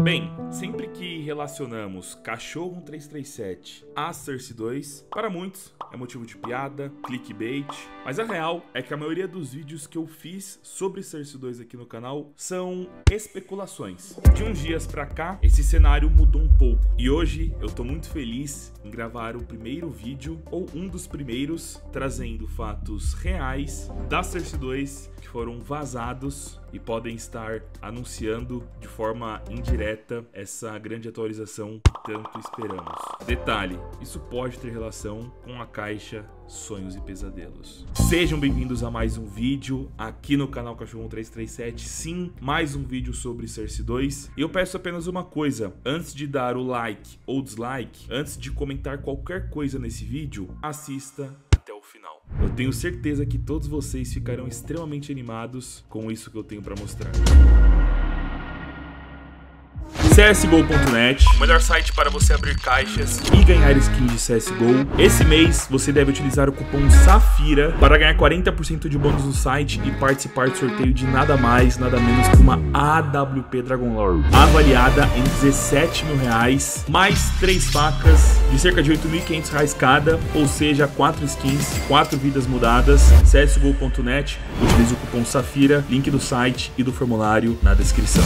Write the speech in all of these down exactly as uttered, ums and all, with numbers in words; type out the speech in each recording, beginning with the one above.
Bem, sempre que relacionamos Cachorro um três três sete a Source dois, para muitos é motivo de piada, clickbait, mas a real é que a maioria dos vídeos que eu fiz sobre Source dois aqui no canal são especulações. De uns dias pra cá, esse cenário mudou um pouco e hoje eu tô muito feliz em gravar o primeiro vídeo, ou um dos primeiros, trazendo fatos reais da Source dois que foram vazados e podem estar anunciando de forma indireta essa grande atualização que tanto esperamos. Detalhe, isso pode ter relação com a caixa Sonhos e Pesadelos. Sejam bem-vindos a mais um vídeo aqui no canal Cachorro um três três sete. Sim, mais um vídeo sobre Source dois. E eu peço apenas uma coisa: antes de dar o like ou dislike, antes de comentar qualquer coisa nesse vídeo, assista até o final. Eu tenho certeza que todos vocês ficarão extremamente animados com isso que eu tenho para mostrar. C S G O ponto net, o melhor site para você abrir caixas e ganhar skins de C S G O. Esse mês você deve utilizar o cupom SAFIRA para ganhar quarenta por cento de bônus no site e participar do sorteio de nada mais, nada menos que uma A W P Dragon Lore avaliada em dezessete mil reais, mais três facas de cerca de oito mil e quinhentos reais cada, ou seja, quatro skins, quatro vidas mudadas. C S G O ponto net, utilize o cupom SAFIRA, link do site e do formulário na descrição.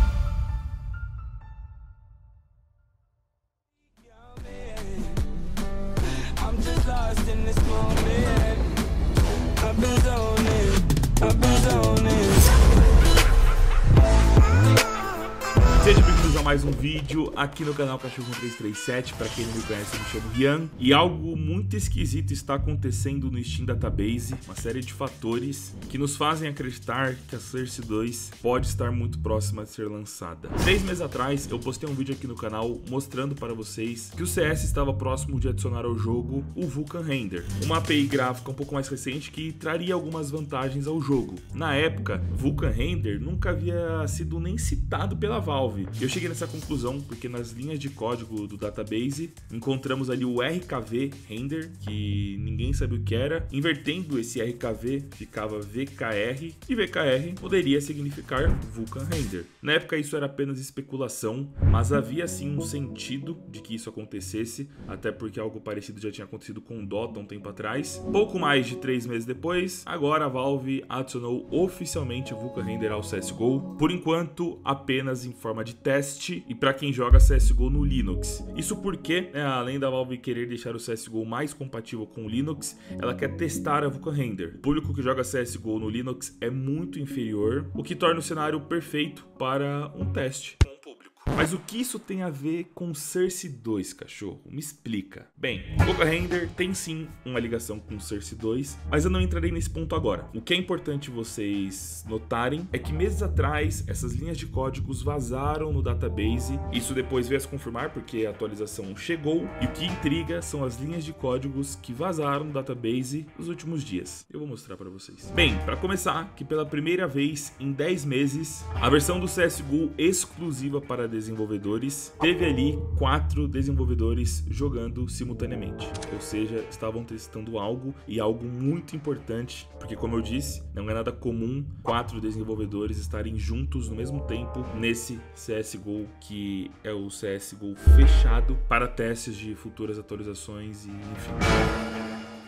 Sejam bem-vindos a mais um vídeo aqui no canal Cachorro um três três sete. Para quem não me conhece, eu me chamo Rian. E algo muito esquisito está acontecendo no Steam Database. Uma série de fatores que nos fazem acreditar que a Source dois pode estar muito próxima de ser lançada. Seis meses atrás, eu postei um vídeo aqui no canal mostrando para vocês que o C S estava próximo de adicionar ao jogo o Vulkan Render, uma A P I gráfica um pouco mais recente que traria algumas vantagens ao jogo. Na época, Vulkan Render nunca havia sido nem citado pela Valve. Eu cheguei nessa conclusão porque nas linhas de código do database encontramos ali o R K V Render, que ninguém sabia o que era. Invertendo esse R K V ficava V K R, e V K R poderia significar Vulkan Render. Na época isso era apenas especulação, mas havia sim um sentido de que isso acontecesse, até porque algo parecido já tinha acontecido com o Dota um tempo atrás. Pouco mais de três meses depois, agora a Valve adicionou oficialmente o Vulkan Render ao C S G O, por enquanto apenas em forma de teste e para quem joga C S G O no Linux. Isso porque, né, além da Valve querer deixar o C S G O mais compatível com o Linux, ela quer testar a Vulkan Render. O público que joga C S G O no Linux é muito inferior, o que torna o cenário perfeito para um teste. Mas o que isso tem a ver com Source dois, cachorro? Me explica. Bem, Vulkan Render tem sim uma ligação com Source dois, mas eu não entrarei nesse ponto agora. O que é importante vocês notarem é que meses atrás essas linhas de códigos vazaram no database. Isso depois veio a se confirmar porque a atualização chegou, e o que intriga são as linhas de códigos que vazaram no database nos últimos dias. Eu vou mostrar para vocês. Bem, para começar, que pela primeira vez em dez meses, a versão do C S G O exclusiva para desenvolvedores teve ali quatro desenvolvedores jogando simultaneamente, ou seja, estavam testando algo, e algo muito importante, porque como eu disse, não é nada comum quatro desenvolvedores estarem juntos no mesmo tempo nesse C S G O, que é o C S G O fechado para testes de futuras atualizações e enfim.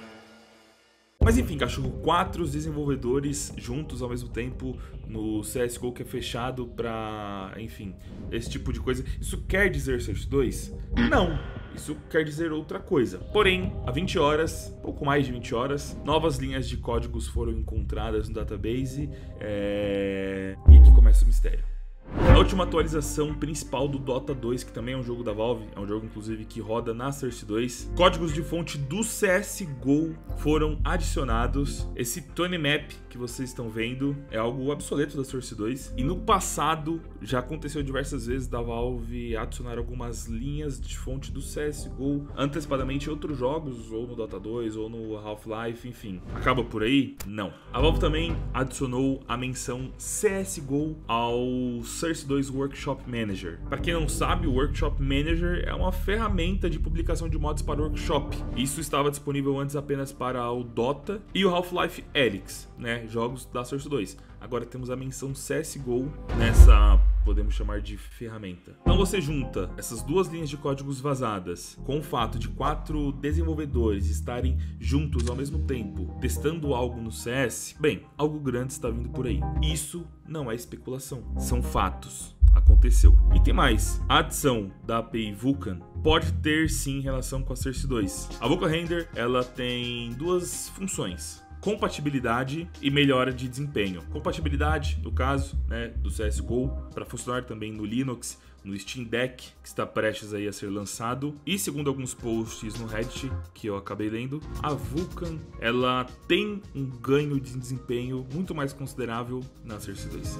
Mas enfim, cachorro, quatro desenvolvedores juntos ao mesmo tempo no C S G O que é fechado para, enfim, esse tipo de coisa. Isso quer dizer Source dois? Não, isso quer dizer outra coisa. Porém, há vinte horas, pouco mais de vinte horas, novas linhas de códigos foram encontradas no database, é... e aqui começa o mistério. Na última atualização principal do Dota dois, que também é um jogo da Valve, é um jogo inclusive que roda na Source dois, códigos de fonte do C S G O foram adicionados. Esse Tony Map que vocês estão vendo é algo obsoleto da Source dois, e no passado já aconteceu diversas vezes da Valve adicionar algumas linhas de fonte do C S G O antecipadamente em outros jogos, ou no Dota dois, ou no Half-Life, enfim. Acaba por aí? Não. A Valve também adicionou a menção C S G O ao Source dois Workshop Manager. Para quem não sabe, o Workshop Manager é uma ferramenta de publicação de mods para workshop. Isso estava disponível antes apenas para o Dota e o Half-Life Alyx, né, jogos da Source dois. agora temos a menção C S G O nessa, podemos chamar de ferramenta. Então você junta essas duas linhas de códigos vazadas com o fato de quatro desenvolvedores estarem juntos ao mesmo tempo, testando algo no C S, bem, algo grande está vindo por aí. Isso não é especulação, são fatos. Aconteceu. E tem mais, a adição da A P I Vulkan pode ter sim relação com a Source dois. A Vulkan Render, ela tem duas funções: compatibilidade e melhora de desempenho. Compatibilidade, no caso, né, do C S G O, para funcionar também no Linux, no Steam Deck, que está prestes aí a ser lançado. E segundo alguns posts no Reddit que eu acabei lendo, a Vulkan, ela tem um ganho de desempenho muito mais considerável na Source dois.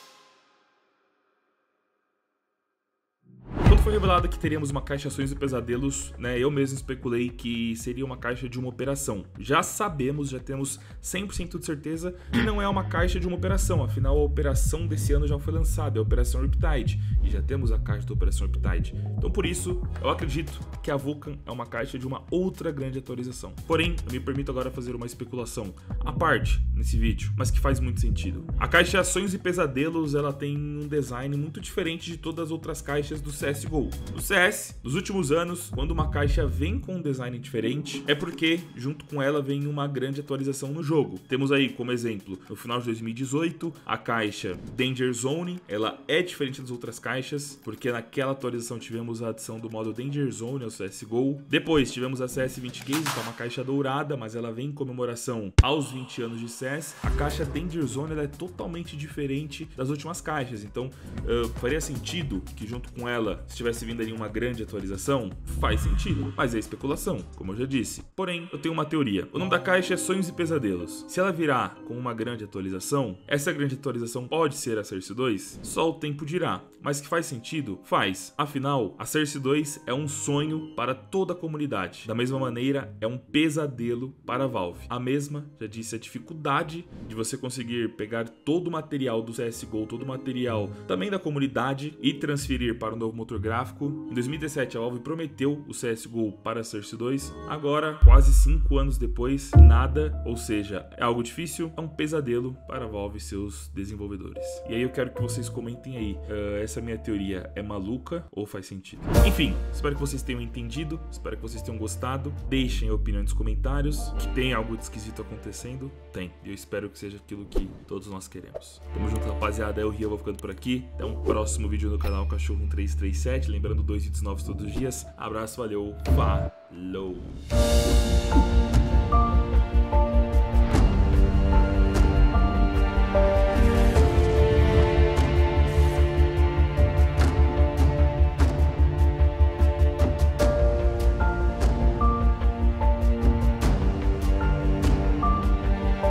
Quando foi revelado que teríamos uma caixa Sonhos e Pesadelos, né, eu mesmo especulei que seria uma caixa de uma operação. Já sabemos, já temos cem por cento de certeza que não é uma caixa de uma operação, afinal a operação desse ano já foi lançada, é a Operação Riptide, e já temos a caixa da Operação Riptide. Então por isso, eu acredito que a Vulkan é uma caixa de uma outra grande atualização. Porém, eu me permito agora fazer uma especulação à parte nesse vídeo, mas que faz muito sentido. A caixa Sonhos e Pesadelos, ela tem um design muito diferente de todas as outras caixas do C S G O. No C S, nos últimos anos, quando uma caixa vem com um design diferente, é porque junto com ela vem uma grande atualização no jogo. Temos aí como exemplo, no final de dois mil e dezoito, a caixa Danger Zone, ela é diferente das outras caixas, porque naquela atualização tivemos a adição do modo Danger Zone ao C S G O. Depois tivemos a C S vinte Case, que é uma caixa dourada, mas ela vem em comemoração aos vinte anos de C S. A caixa Danger Zone, ela é totalmente diferente das últimas caixas, então uh, faria sentido que junto com ela se tivesse vindo ali uma grande atualização, faz sentido, mas é especulação, como eu já disse. Porém, eu tenho uma teoria. O nome da caixa é Sonhos e Pesadelos. Se ela virar com uma grande atualização, essa grande atualização pode ser a Source dois? Só o tempo dirá. Mas que faz sentido? Faz. Afinal, a Source dois é um sonho para toda a comunidade. Da mesma maneira, é um pesadelo para a Valve. A mesma, já disse, a dificuldade de você conseguir pegar todo o material do C S G O, todo o material também da comunidade e transferir para o novo motor gráfico. Em dois mil e dezessete, a Valve prometeu o C S G O para a Source dois. Agora, quase cinco anos depois, nada. Ou seja, é algo difícil, é um pesadelo para a Valve e seus desenvolvedores. E aí eu quero que vocês comentem aí, uh, essa minha teoria é maluca ou faz sentido? Enfim, espero que vocês tenham entendido, espero que vocês tenham gostado. Deixem a opinião nos comentários. Que tem algo de esquisito acontecendo? Tem. E eu espero que seja aquilo que todos nós queremos. Tamo junto, rapaziada. Eu, Rian, vou ficando por aqui. Até um próximo vídeo no canal Cachorro um três três sete. Lembrando, dois vídeos novos todos os dias. Abraço, valeu, falou!